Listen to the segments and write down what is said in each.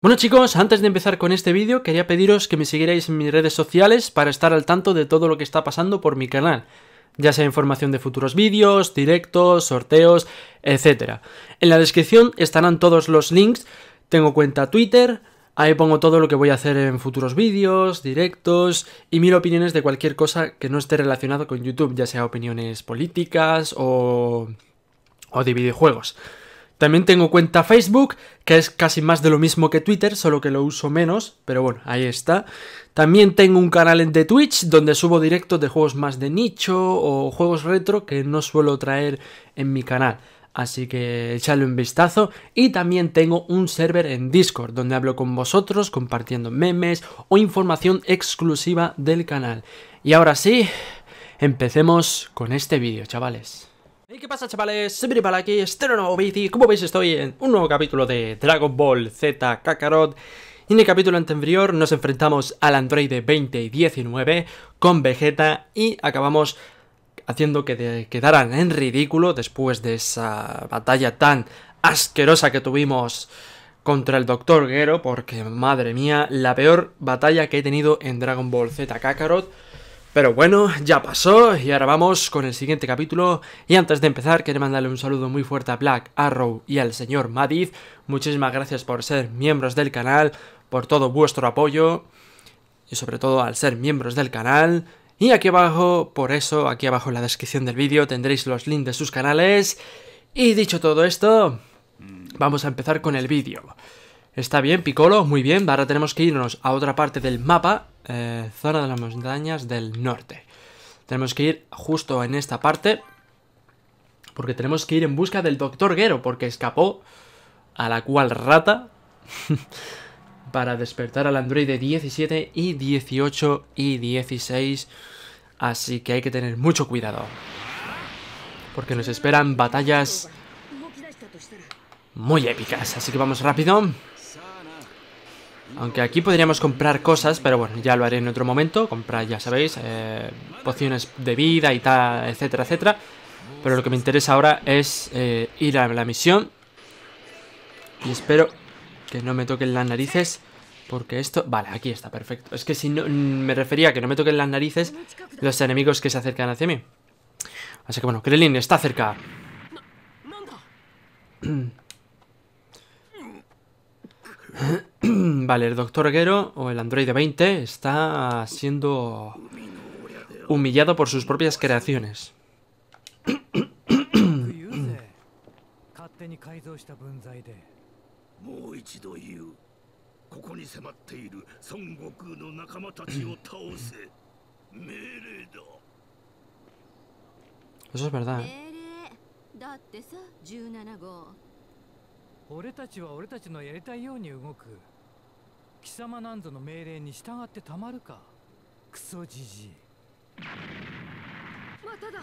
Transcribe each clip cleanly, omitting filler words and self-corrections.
Bueno chicos, antes de empezar con este vídeo quería pediros que me siguierais en mis redes sociales para estar al tanto de todo lo que está pasando por mi canal, ya sea información de futuros vídeos, directos, sorteos, etc. En la descripción estarán todos los links, tengo cuenta Twitter, ahí pongo todo lo que voy a hacer en futuros vídeos, directos y mil opiniones de cualquier cosa que no esté relacionado con YouTube, ya sea opiniones políticas o de videojuegos. También tengo cuenta Facebook, que es casi más de lo mismo que Twitter, solo que lo uso menos, pero bueno, ahí está. También tengo un canal de Twitch, donde subo directos de juegos más de nicho o juegos retro que no suelo traer en mi canal. Así que echadle un vistazo. Y también tengo un server en Discord, donde hablo con vosotros, compartiendo memes o información exclusiva del canal. Y ahora sí, empecemos con este vídeo, chavales. ¿Y qué pasa, chavales? Soy Bripal aquí, este nuevo vídeo. Como veis, estoy en un nuevo capítulo de Dragon Ball Z Kakarot. Y en el capítulo anterior nos enfrentamos al androide 2019 con Vegeta y acabamos haciendo que quedaran en ridículo después de esa batalla tan asquerosa que tuvimos contra el Dr. Gero, porque, madre mía, la peor batalla que he tenido en Dragon Ball Z Kakarot. Pero bueno, ya pasó y ahora vamos con el siguiente capítulo. Y antes de empezar, quiero mandarle un saludo muy fuerte a Black Arrow y al señor Madiz. Muchísimas gracias por ser miembros del canal, por todo vuestro apoyo y sobre todo al ser miembros del canal. Y aquí abajo, por eso, aquí abajo en la descripción del vídeo tendréis los links de sus canales. Y dicho todo esto, vamos a empezar con el vídeo. Está bien, Piccolo, muy bien. Ahora tenemos que irnos a otra parte del mapa. Zona de las montañas del norte. Tenemos que ir justo en esta parte, porque tenemos que ir en busca del Dr. Gero, porque escapó a la cual rata para despertar al androide 17 y 18 y 16. Así que hay que tener mucho cuidado, porque nos esperan batallas muy épicas. Así que vamos rápido. Aunque aquí podríamos comprar cosas, pero bueno, ya lo haré en otro momento. Comprar, ya sabéis, pociones de vida y tal, etcétera, etcétera. Pero lo que me interesa ahora es ir a la misión. Y espero que no me toquen las narices, porque esto... Vale, aquí está, perfecto. Es que si no, me refería a que no me toquen las narices los enemigos que se acercan hacia mí. Así que bueno, Krillin está cerca. Vale, el Dr. Gero, o el androide 20, está siendo humillado por sus propias creaciones. Eso es verdad, ¿eh? 俺たちは俺たちのやりたいように動く。貴様なんぞの命令に従ってたまるか。クソじじい。まただ。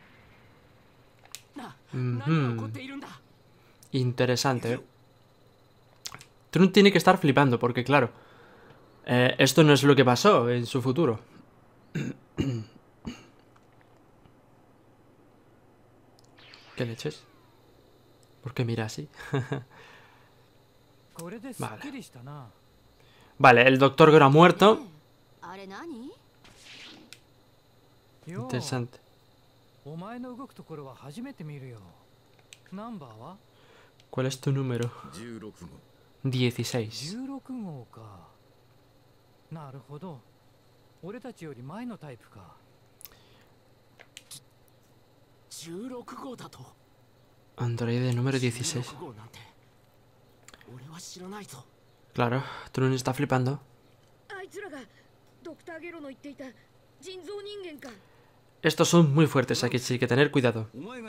何が起こっているんだ。 Interesante, ¿eh? Trunks tiene que estar flipando, porque claro, esto no es lo que pasó en su futuro. ¿Qué leches? ¿Por qué mira así? Vale. Vale, el Dr. Gero ha muerto. Interesante. ¿Cuál es tu número? 16. Androide número 16. Claro, Trunks está flipando. Estos son muy fuertes, aquí sí hay que tener cuidado.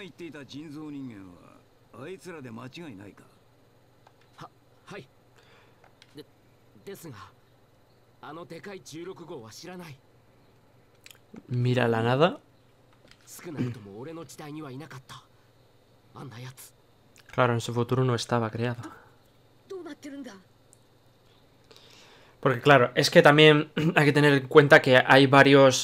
Mira la nada. Claro, en su futuro no estaba creado. Porque claro, es que también hay que tener en cuenta que hay varios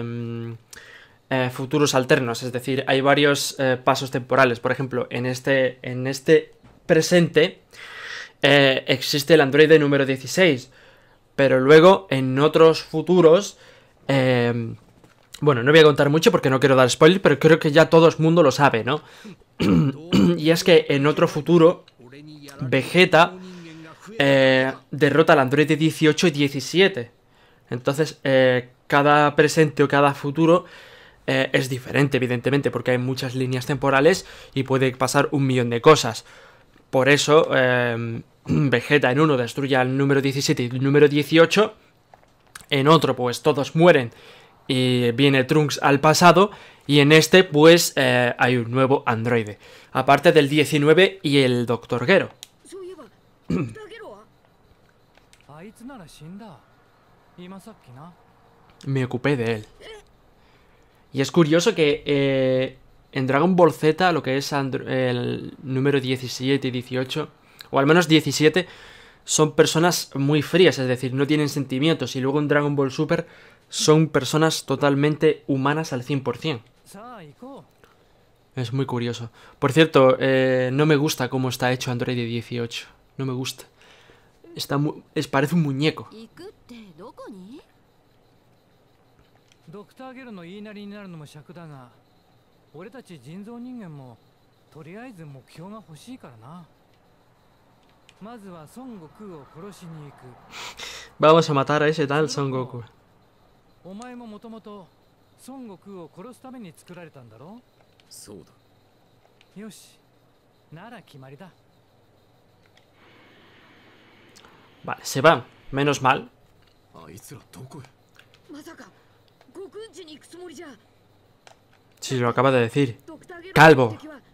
futuros alternos, es decir, hay varios pasos temporales. Por ejemplo, en este presente existe el androide número 16. Pero luego, en otros futuros... bueno, no voy a contar mucho porque no quiero dar spoiler, pero creo que ya todo el mundo lo sabe, ¿no? Y es que en otro futuro, Vegeta derrota al androide 18 y 17. Entonces, cada presente o cada futuro es diferente, evidentemente, porque hay muchas líneas temporales y puede pasar un millón de cosas. Por eso, Vegeta en uno destruye al número 17 y el número 18. En otro, pues todos mueren y viene Trunks al pasado. Y en este, pues, hay un nuevo androide. Aparte del 19 y el Dr. Gero. Me ocupé de él. Y es curioso que en Dragon Ball Z, lo que es el número 17 y 18, o al menos 17, son personas muy frías, es decir, no tienen sentimientos. Y luego en Dragon Ball Super son personas totalmente humanas al 100%. Es muy curioso. Por cierto, no me gusta cómo está hecho Android 18. No me gusta. Parece un muñeco. Vamos a matar a ese tal Son Goku. Vale, se van. Menos mal. Sí, lo acaba de decir. Calvo.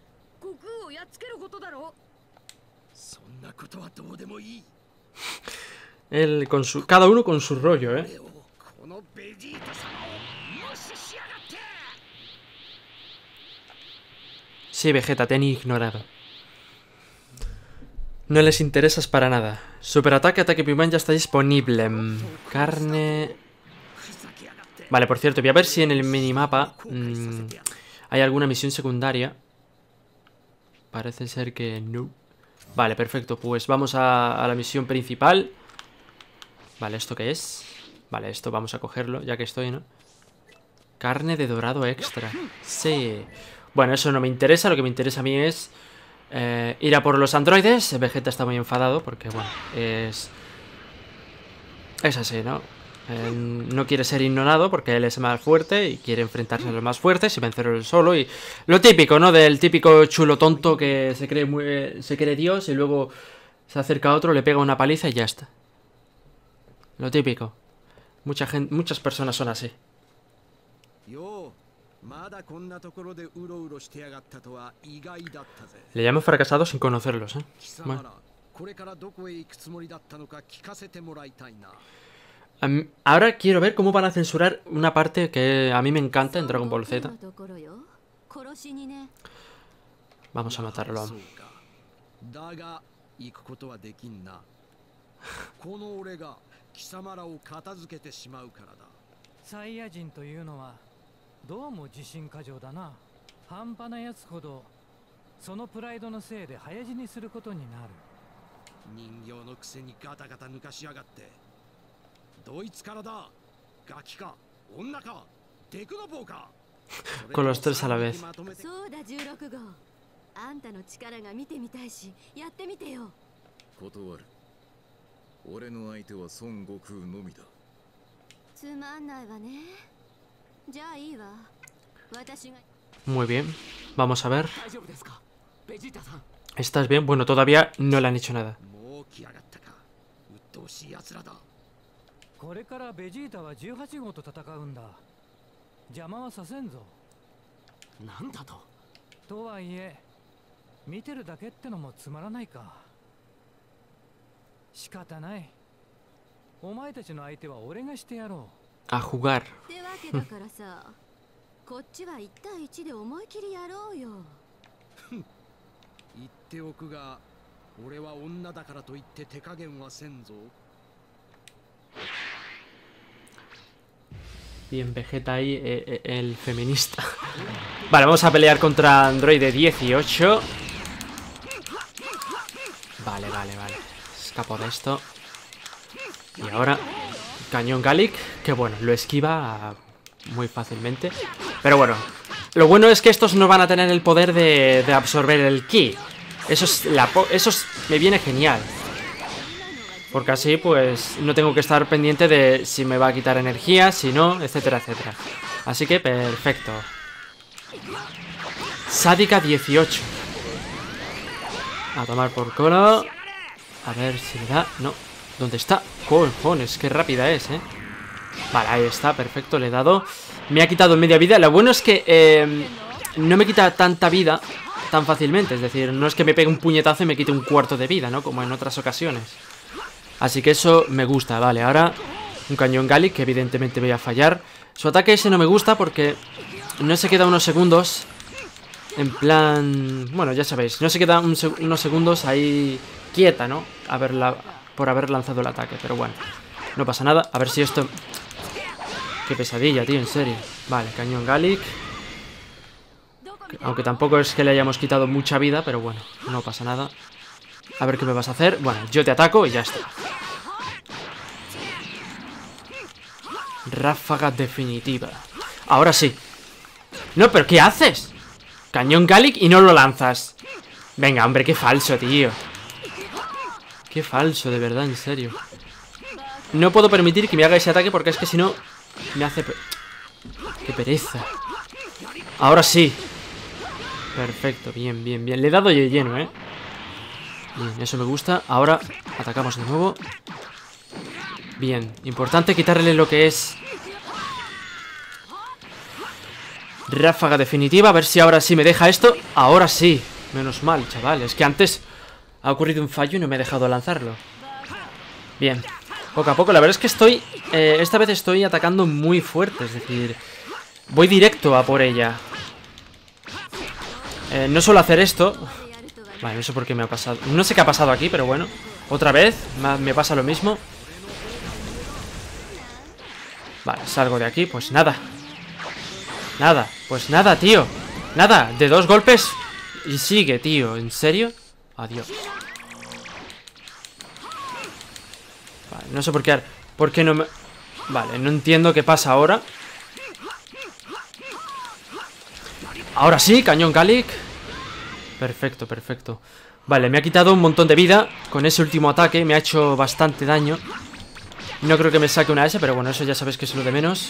Él con su... Cada uno con su rollo, ¿eh? Sí, Vegeta, te han ignorado. No les interesas para nada. Superataque, ataque Piman ya está disponible. Carne... Vale, por cierto, voy a ver si en el minimapa hay alguna misión secundaria. Parece ser que no. Vale, perfecto, pues vamos a la misión principal. Vale, ¿esto qué es? Vale, esto vamos a cogerlo, ya que estoy, ¿no? Carne de dorado extra. Sí. Bueno, eso no me interesa, lo que me interesa a mí es ir a por los androides. Vegeta está muy enfadado porque, bueno, es así, ¿no? No quiere ser ignorado porque él es más fuerte y quiere enfrentarse a los más fuertes y vencerlo él solo. Y lo típico, ¿no? Del típico chulo tonto que se cree Dios y luego se acerca a otro, le pega una paliza y ya está. Lo típico. Muchas personas son así. Le llamo fracasado sin conocerlos, ¿eh? Bueno. Ahora quiero ver cómo van a censurar una parte que a mí me encanta en Dragon Ball Z. Vamos a matarlo. Con los tres a la vez. Muy bien, vamos a ver. ¿Estás bien? Bueno, todavía no le han hecho nada. A jugar. Bien, Vegeta ahí, el feminista. Vale, vamos a pelear contra Android 18. Vale. escapo de esto. Y ahora, cañón Gallic, que bueno, lo esquiva muy fácilmente. Pero bueno, lo bueno es que estos no van a tener el poder de absorber el ki. Eso me viene genial. Porque así pues no tengo que estar pendiente de si me va a quitar energía, si no, etcétera, etcétera. Así que perfecto. Sádica 18. A tomar por cola. A ver si le da. No. ¿Dónde está? Cojones, qué rápida es, Vale, ahí está, perfecto, le he dado. Me ha quitado media vida. Lo bueno es que no me quita tanta vida tan fácilmente. Es decir, no es que me pegue un puñetazo y me quite un cuarto de vida, ¿no? Como en otras ocasiones. Así que eso me gusta, vale. Ahora un cañón Gallic, que evidentemente voy a fallar. Su ataque ese no me gusta porque no se queda unos segundos. En plan... Bueno, ya sabéis, no se queda unos segundos ahí quieta, ¿no? Por haber lanzado el ataque, pero bueno, no pasa nada. A ver si esto... Qué pesadilla, tío, en serio. Vale, cañón Gallic. Aunque tampoco es que le hayamos quitado mucha vida, pero bueno, no pasa nada. A ver qué me vas a hacer. Bueno, yo te ataco y ya está. Ráfaga definitiva. Ahora sí. No, pero ¿qué haces? Cañón Gallic y no lo lanzas. Venga, hombre, qué falso, tío. Qué falso, de verdad, en serio. No puedo permitir que me haga ese ataque porque es que si no me hace... Qué pereza. Ahora sí. Perfecto, bien, bien, bien. Le he dado de lleno, Bien, eso me gusta. Ahora atacamos de nuevo. Bien, importante quitarle lo que es ráfaga definitiva. A ver si ahora sí me deja esto. Ahora sí, menos mal, chaval. Es que antes ha ocurrido un fallo y no me he dejado lanzarlo. Bien, poco a poco. La verdad es que estoy esta vez estoy atacando muy fuerte. Es decir, voy directo a por ella. No suelo hacer esto. Vale, no sé por qué me ha pasado. No sé qué ha pasado aquí, pero bueno. Otra vez me pasa lo mismo. Vale, salgo de aquí, pues nada. Nada, pues nada, tío. Nada, de 2 golpes y sigue, tío. ¿En serio? Adiós. Vale, no sé por qué. ¿Por qué no me...? Vale, no entiendo qué pasa ahora. Ahora sí, cañón Gallic. Perfecto, perfecto. Vale, me ha quitado un montón de vida con ese último ataque. Me ha hecho bastante daño. No creo que me saque una S, pero bueno, eso ya sabes que es lo de menos.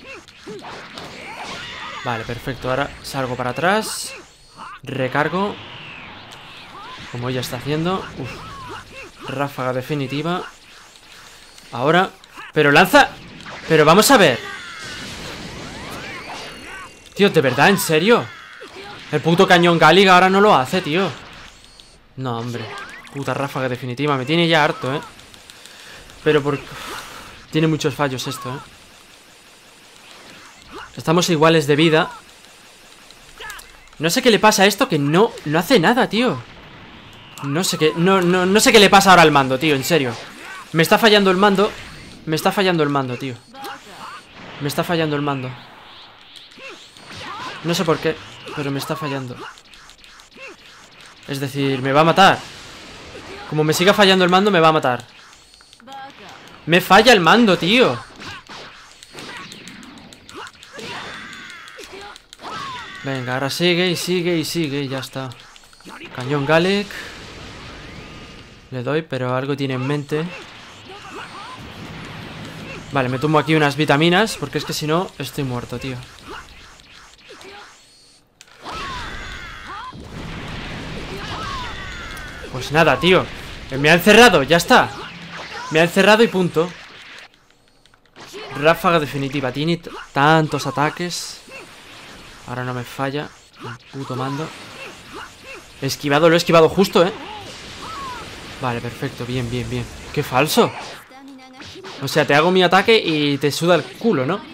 Vale, perfecto. Ahora salgo para atrás. Recargo. Como ella está haciendo. Uf. Ráfaga definitiva. Ahora. Pero lanza. Pero vamos a ver. Tío, ¿de verdad? ¿En serio? El puto cañón Gallic ahora no lo hace, tío. No, hombre. Puta ráfaga definitiva. Me tiene ya harto, Pero por... Tiene muchos fallos esto, Estamos iguales de vida. No sé qué le pasa a esto, que no hace nada, tío. No sé qué... No sé qué le pasa ahora al mando, tío, en serio. Me está fallando el mando. Me está fallando el mando, tío. Me está fallando el mando. No sé por qué, pero me está fallando. Es decir, me va a matar. Como me siga fallando el mando, me va a matar. Me falla el mando, tío. Venga, ahora sigue y sigue y sigue y ya está. Cañón Gallic. Le doy, pero algo tiene en mente. Vale, me tomo aquí unas vitaminas, porque es que si no, estoy muerto, tío. Pues nada, tío. Me ha encerrado, ya está. Me ha encerrado y punto. Ráfaga definitiva. Tiene tantos ataques. Ahora no me falla. El puto mando. He esquivado, lo he esquivado justo, Vale, perfecto, bien, bien, bien. ¡Qué falso! O sea, te hago mi ataque y te suda el culo, ¿no?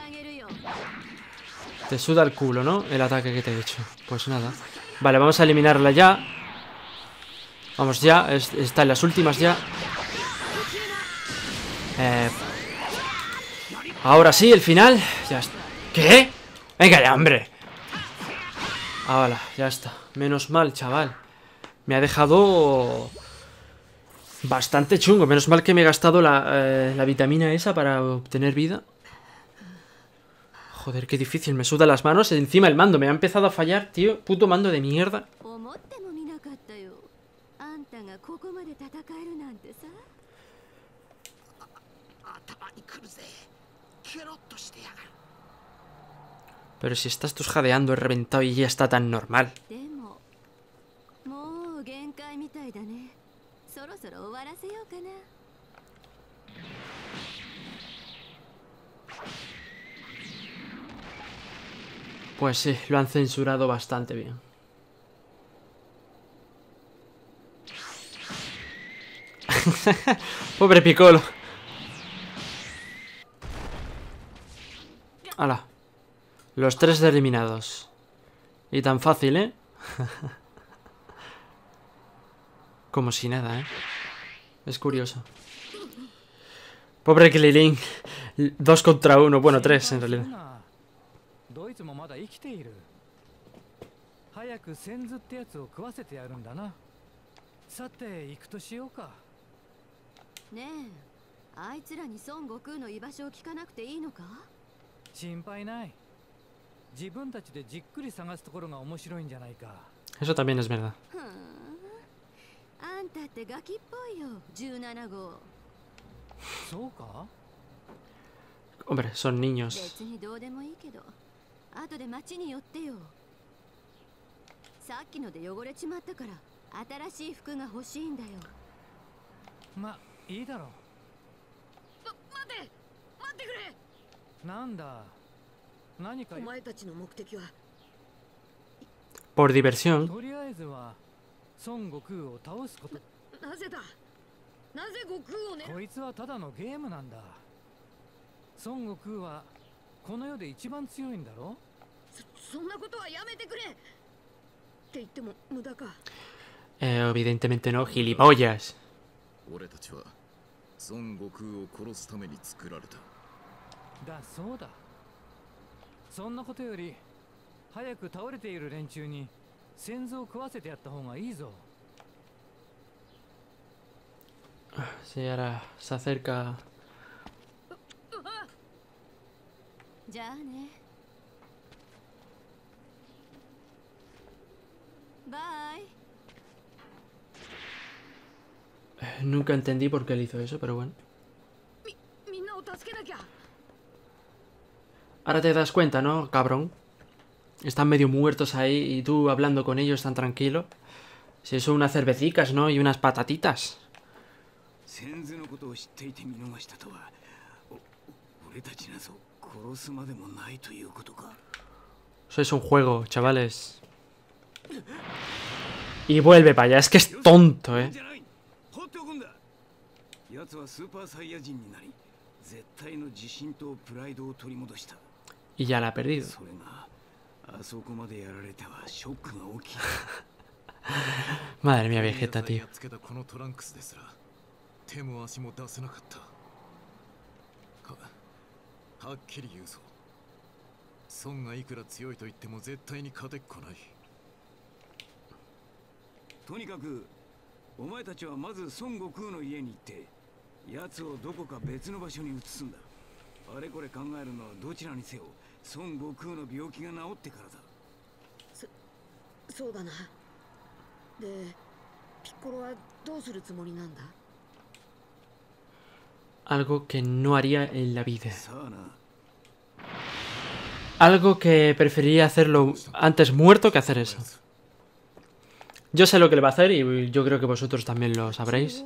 Te suda el culo, ¿no? El ataque que te he hecho. Pues nada. Vale, vamos a eliminarla ya. Vamos ya, está en las últimas ya. Ahora sí, el final. Ya está. ¿Qué? Venga ya, hombre. Ahora, ya está. Menos mal, chaval. Me ha dejado Bastante chungo. Menos mal que me he gastado la vitamina esa para obtener vida. Joder, qué difícil. Me suda las manos. Encima el mando me ha empezado a fallar, tío. Puto mando de mierda. Pero si estás tú jadeando, he reventado y ya está tan normal. Pues sí, lo han censurado bastante bien. Pobre Piccolo. Hala. Los 3 eliminados. Y tan fácil, ¿eh? Como si nada, ¿eh? Es curioso. Pobre Krilin. 2 contra 1. Bueno, 3 en realidad. どいつもまだ生きている。早く先頭ってやつを食わせてやるんだな。さて行くとしようか。ねえ、あいつらに孫悟空の居場所を聞かなくていいのか？心配ない。自分たちでじっくり探すところが面白いんじゃないか。 Eso también es verdad. あんたってガキっぽいよ、17号。そうか？ Hombre, son niños. 別にどうでもいいけど。後で町に寄ってよ。さっきので汚れちまったから新しい服が欲しいんだよ。ま、いいだろう。待ってくれ。なんだ。何かお前たちの目的は Por diversión. とりあえずは孫悟空を倒すこと。なぜだ。なぜ悟空をね。こいつはただのゲームなんだ。孫悟空はこの世で一番強いんだろ。そんなことはやめてくれって言っても無駄か。 Evidentemente no, gilipollas. 俺たちは孫悟空を殺すために作られた。 だそうだ。そんなことより早く倒れている連中に先祖を食わせてやった方がいいぞ。 Sí, ahora se acerca. じゃあね。バイ。 Nunca entendí por qué él hizo eso, pero bueno. みんなを助けなきゃ。 Ahora te das cuenta, ¿no, cabrón? Están medio muertos ahí y tú hablando con ellos tan tranquilo. Si eso unas cervecicas, ¿no? Y unas patatitas. Eso es un juego, chavales. Y vuelve para allá, es que es tonto, ¿eh? Y ya la ha perdido. Madre mía, Vegeta, tío. Algo que no haría en la vida. Algo que preferiría hacerlo antes muerto que hacer eso. Yo sé lo que le va a hacer y yo creo que vosotros también lo sabréis.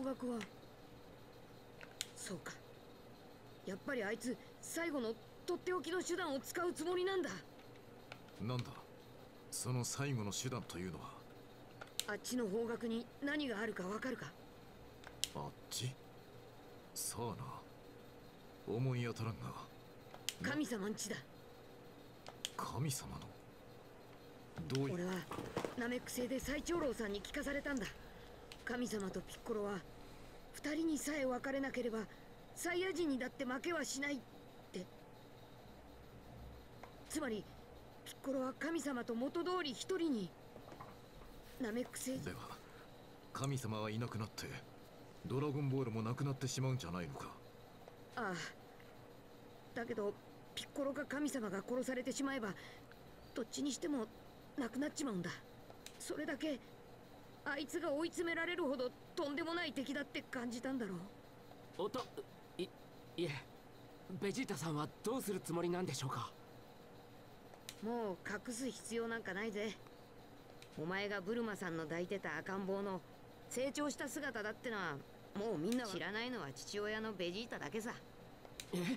ドラゴンボールもなくなってしまうんじゃないのか。 ああ、だけどピッコロか神様が殺されてしまえばどっちにしてもなくなっちまうんだ。それだけあいつが追い詰められるほどとんでもない敵だって感じたんだろう。 いえ、ベジータさんはどうするつもりなんでしょうか。 もう隠す必要なんかないぜ。お前がブルマさんの抱いてた赤ん坊の成長した姿だってのはもうみんな知らないのは父親のベジータだけさ。 え、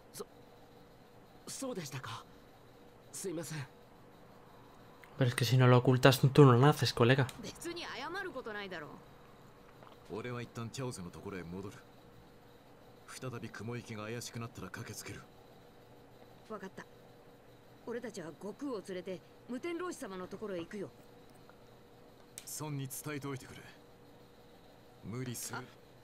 そうでしたか。すいません。 Pero es que si no lo ocultas tú no naces, colega. 別に謝ることないだろう。 俺は一旦チャオズのところへ戻る。再び雲行きが怪しくなったら駆けつける。 わかった。俺たちは悟空を連れて無天老師様のところへ行くよ。 孫に伝えておいてくれ。無理する。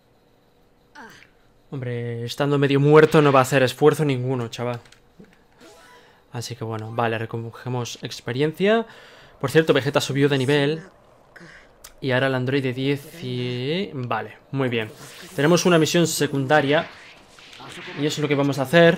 Hombre, estando medio muerto no va a hacer esfuerzo ninguno, chaval. Así que bueno, vale, recogemos experiencia. Por cierto, Vegeta subió de nivel. Y ahora el androide 10 y... Vale, muy bien. Tenemos una misión secundaria. Y eso es lo que vamos a hacer.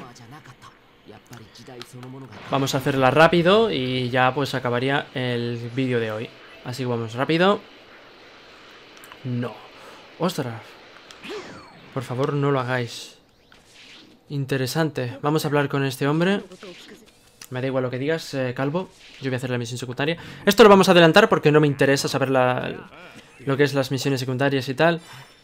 Vamos a hacerla rápido y ya pues acabaría el vídeo de hoy. Así que vamos rápido. No. ¡Ostras! Por favor, no lo hagáis. Interesante. Vamos a hablar con este hombre. Me da igual lo que digas, Calvo. Yo voy a hacer la misión secundaria. Esto lo vamos a adelantar porque no me interesa saber lo que es las misiones secundarias y tal.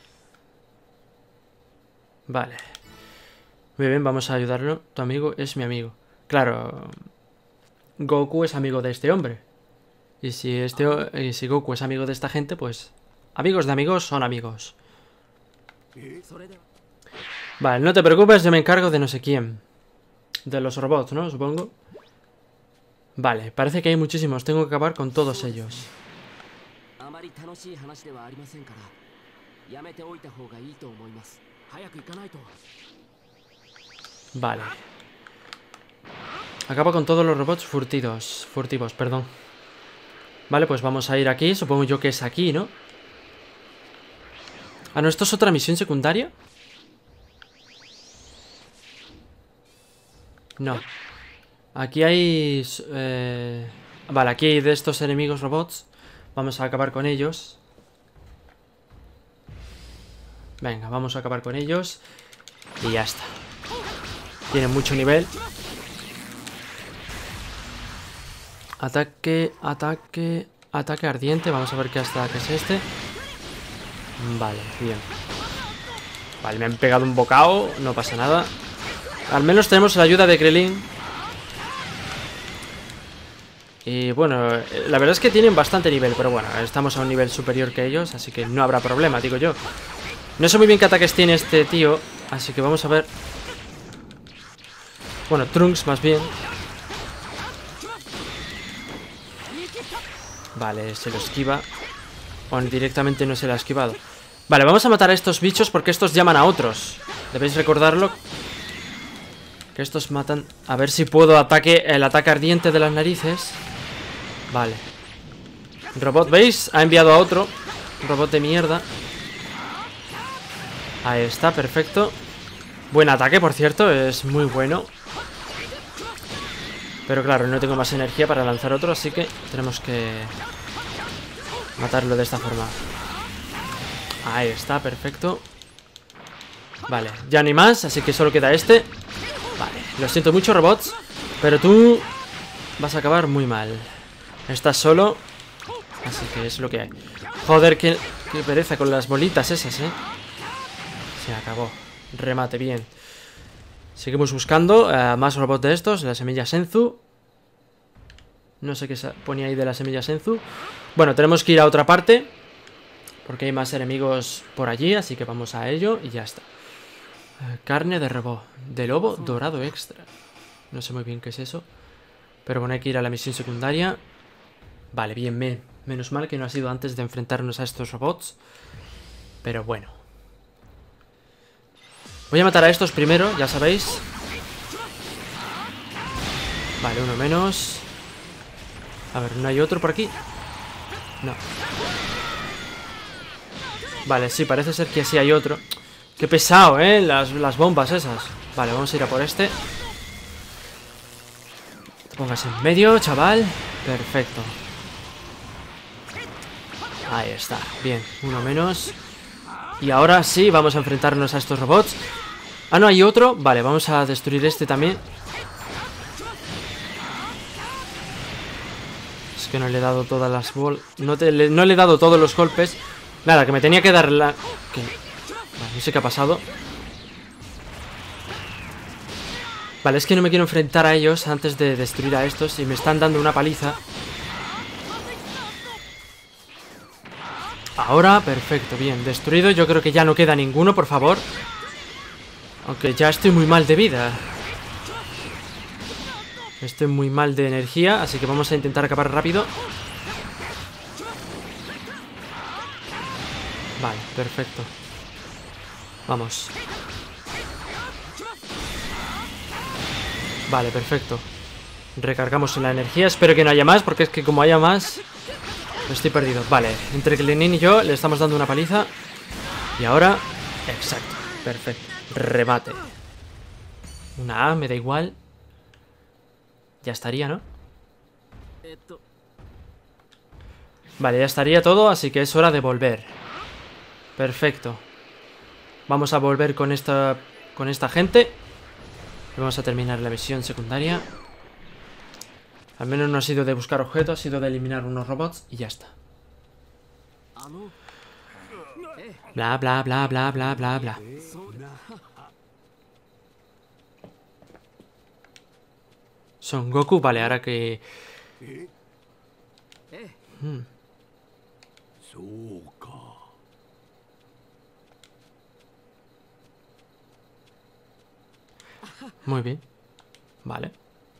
Vale. Muy bien, vamos a ayudarlo. Tu amigo es mi amigo. Claro, Goku es amigo de este hombre. Y si Goku es amigo de esta gente, pues amigos de amigos son amigos. Vale, no te preocupes, yo me encargo de no sé quién. De los robots, ¿no? Supongo. Vale, parece que hay muchísimos. Tengo que acabar con todos ellos. Vale. Acaba con todos los robots furtivos, perdón. Vale, pues vamos a ir aquí. Supongo yo que es aquí, ¿no? Ah, no, ¿esto es otra misión secundaria? No. Aquí hay... Vale, aquí hay de estos enemigos robots. Vamos a acabar con ellos. Venga, vamos a acabar con ellos. Y ya está. Tienen mucho nivel. Ataque, ataque, ataque ardiente. Vamos a ver qué ataque es este. Vale, bien. Vale, me han pegado un bocado. No pasa nada. Al menos tenemos la ayuda de Krillin. Y bueno, la verdad es que tienen bastante nivel. Pero bueno, estamos a un nivel superior que ellos, así que no habrá problema, digo yo. No sé muy bien qué ataques tiene este tío, así que vamos a ver. Bueno, Trunks más bien. Vale, se lo esquiva. O directamente no se lo ha esquivado. Vale, vamos a matar a estos bichos porque estos llaman a otros. Debéis recordarlo. Que estos matan. A ver si puedo el ataque ardiente de las narices. Vale. Robot, ¿veis? Ha enviado a otro robot de mierda. Ahí está, perfecto. Buen ataque, por cierto, es muy bueno. Pero claro, no tengo más energía para lanzar otro, así que tenemos que matarlo de esta forma. Ahí está, perfecto. Vale, ya no hay más, así que solo queda este. Vale, lo siento mucho, robots, pero tú vas a acabar muy mal. Estás solo, así que es lo que hay. Joder, qué pereza con las bolitas esas, Se acabó. Remate, bien. Seguimos buscando más robots de estos. La semilla Senzu. No sé qué ponía ahí de la semilla Senzu. Bueno, tenemos que ir a otra parte porque hay más enemigos por allí, así que vamos a ello y ya está. Carne de robot. De lobo dorado extra. No sé muy bien qué es eso, pero bueno, hay que ir a la misión secundaria. Vale, bien, menos mal que no ha sido antes de enfrentarnos a estos robots. Pero bueno, voy a matar a estos primero, ya sabéis. Vale, uno menos. A ver, ¿no hay otro por aquí? No. Vale, sí, parece ser que sí hay otro. Qué pesado, las bombas esas. Vale, vamos a ir a por este. Te pongas en medio, chaval. Perfecto. Ahí está, bien, uno menos. Y ahora sí, vamos a enfrentarnos a estos robots. Ah, no, hay otro. Vale, vamos a destruir este también. Es que no le he dado todas las no le he dado todos los golpes. Nada, que me tenía que dar la... Vale, no sé qué ha pasado. Vale, es que no me quiero enfrentar a ellos antes de destruir a estos. Y me están dando una paliza. Ahora, perfecto, bien, destruido. Yo creo que ya no queda ninguno, por favor. Aunque ya estoy muy mal de vida. Estoy muy mal de energía, así que vamos a intentar acabar rápido. Vale, perfecto. Vamos. Vale, perfecto. Recargamos la energía. Espero que no haya más, porque es que como haya más... estoy perdido. Vale, entre Lenin y yo le estamos dando una paliza. Y ahora... exacto, perfecto. Rebate. Una A, me da igual. Ya estaría, ¿no? Vale, ya estaría todo, así que es hora de volver. Perfecto. Vamos a volver con esta gente. Y vamos a terminar la misión secundaria. Al menos no ha sido de buscar objetos, ha sido de eliminar unos robots y ya está. Bla, bla, bla, bla, bla, bla, bla. Son Goku, vale, ahora que... Muy bien. Vale.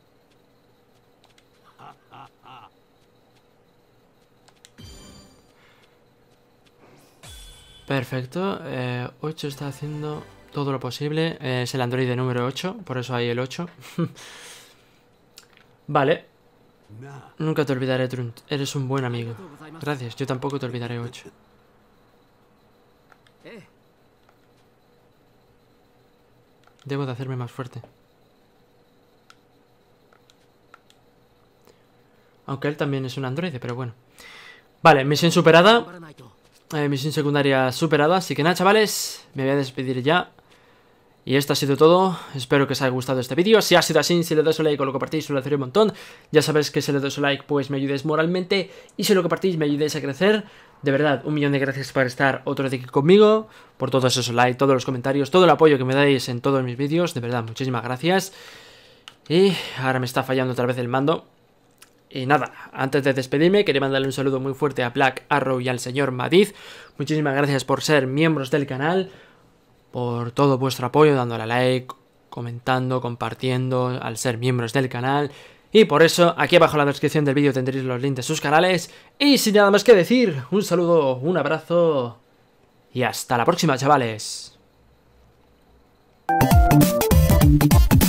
Perfecto. 8 está haciendo todo lo posible. Es el androide número 8, por eso hay el 8. Vale. Nunca te olvidaré, Trunt. Eres un buen amigo. Gracias, yo tampoco te olvidaré, 8. Debo de hacerme más fuerte. Aunque él también es un androide, pero bueno. Vale, misión superada. Misión secundaria superada. Así que nada, chavales, me voy a despedir ya. Y esto ha sido todo. Espero que os haya gustado este vídeo. Si ha sido así, si le dais un like o lo compartís, os lo agradeceré un montón. Ya sabéis que si le dais un like, pues me ayudéis moralmente. Y si lo compartís, me ayudéis a crecer. De verdad, 1.000.000 de gracias por estar otro día aquí conmigo. Por todos esos likes, todos los comentarios, todo el apoyo que me dais en todos mis vídeos. De verdad, muchísimas gracias. Y ahora me está fallando otra vez el mando. Y nada, antes de despedirme, quería mandarle un saludo muy fuerte a Black Arrow y al señor Madiz. Muchísimas gracias por ser miembros del canal, por todo vuestro apoyo, dándole a like, comentando, compartiendo, al ser miembros del canal. Y por eso, aquí abajo en la descripción del vídeo tendréis los links de sus canales. Y sin nada más que decir, un saludo, un abrazo y hasta la próxima, chavales.